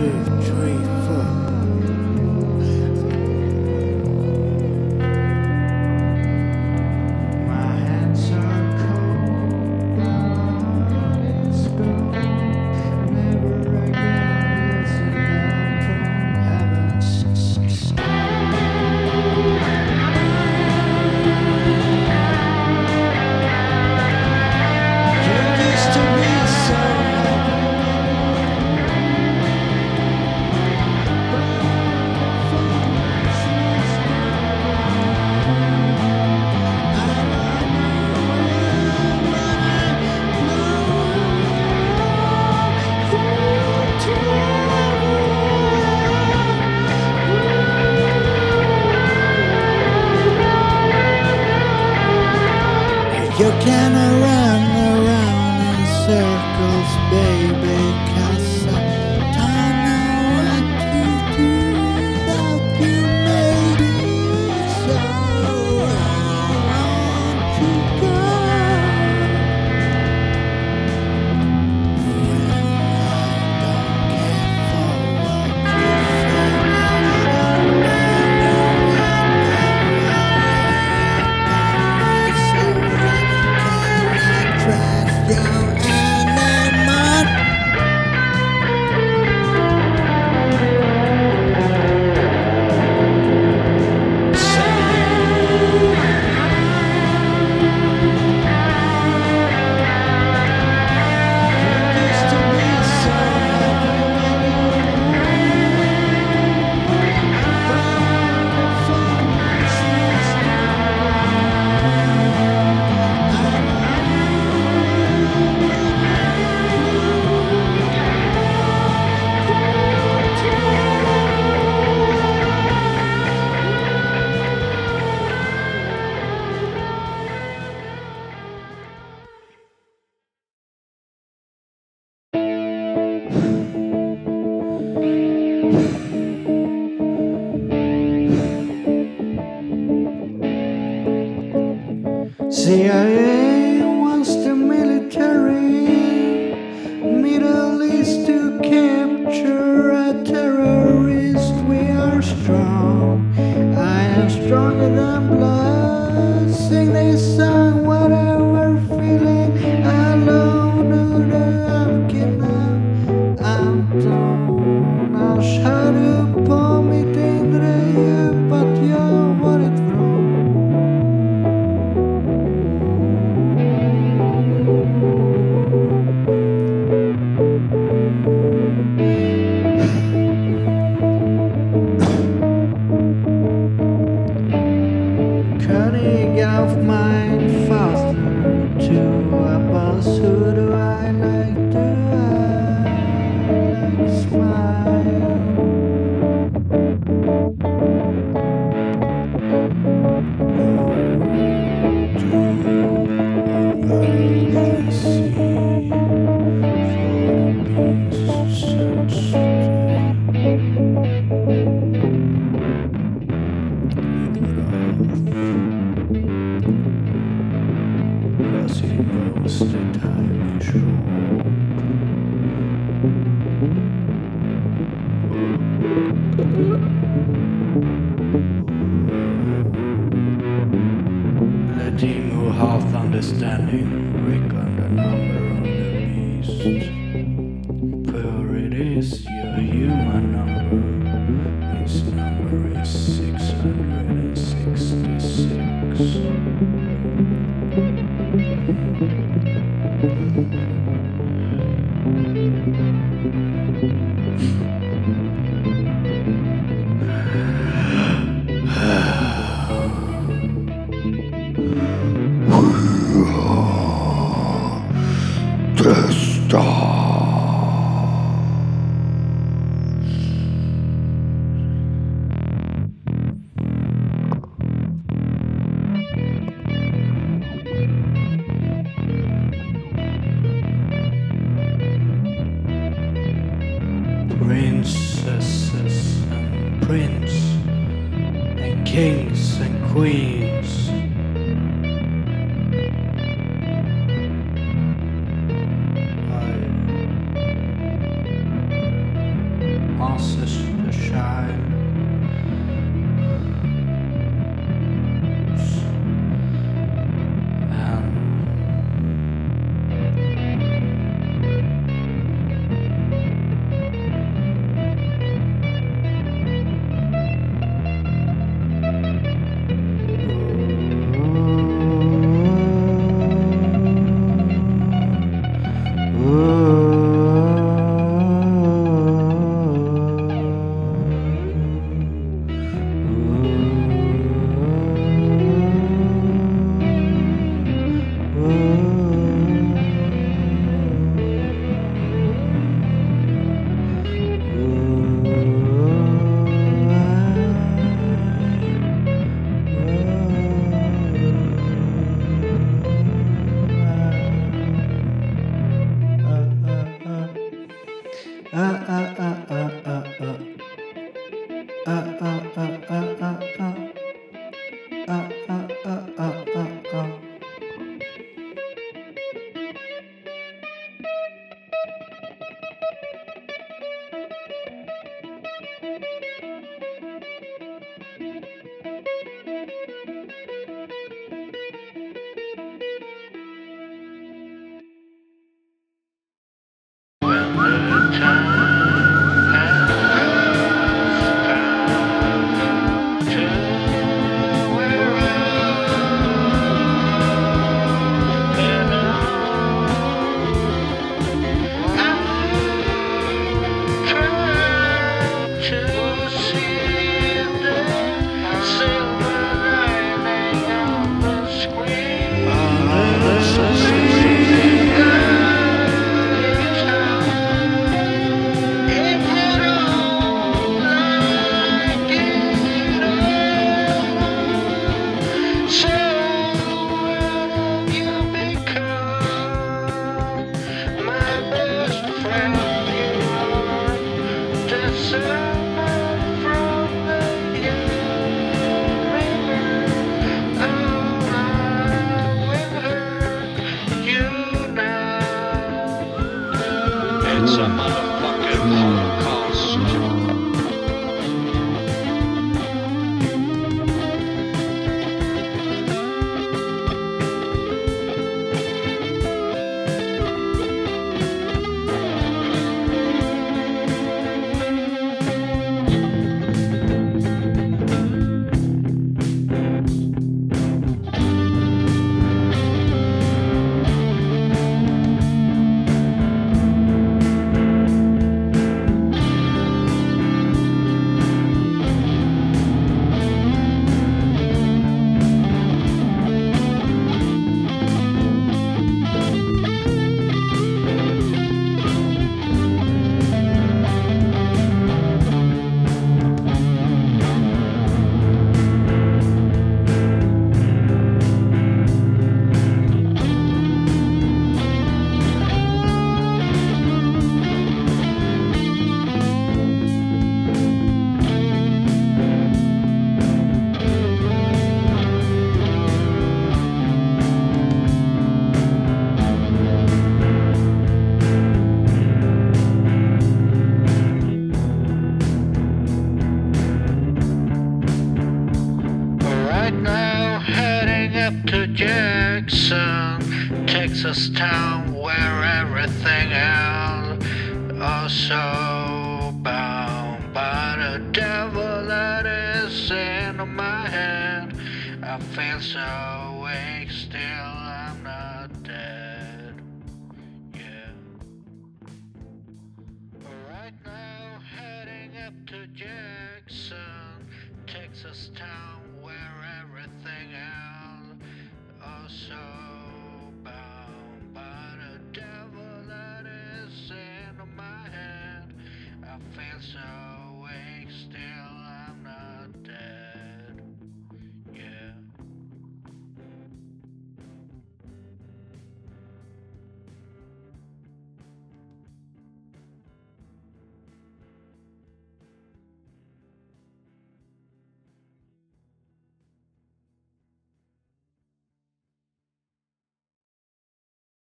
three, four. My hands are cold, my heart is cold. Never again listen down from heaven. You used to be so happy. You can run around in circles, baby, 'cause I don't know what to do without you, maybe. So I want to go. And I don't care for what you trust you anymore. Used to be so CIA wants the military Middle East to capture a terrorist. We are strong. I am stronger than blood. Sing this song, whatever feeling. Alone, I'm kidnapped. I'm done. I'll shut up på mitt inre djup att jag varit från. Cutting off my father to a boss. Who do I like? Do I like smile? Cause he knows the time is short. Let him who hath understanding reckon the number on the beast. For it is your human number. His number is 666. The stars. Princesses and prince and kings and queens. It's a motherfucking Holocaust. To Jackson, Texas town, where everything else also bound by the devil that is in my head. I feel so awake, still I'm not dead. Yeah. Right now, heading up to Jackson, Texas town, where everything else also bound by the devil that is in my head. I feel so